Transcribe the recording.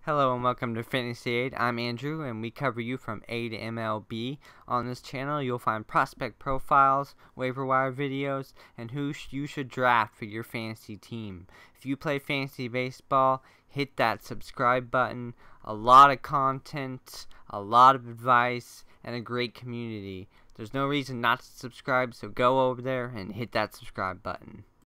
Hello and welcome to Fantasy Aid. I'm Andrew and we cover you from A to MLB. On this channel you'll find prospect profiles, waiver wire videos, and who you should draft for your fantasy team. If you play fantasy baseball, hit that subscribe button. A lot of content, a lot of advice, and a great community. There's no reason not to subscribe, so go over there and hit that subscribe button.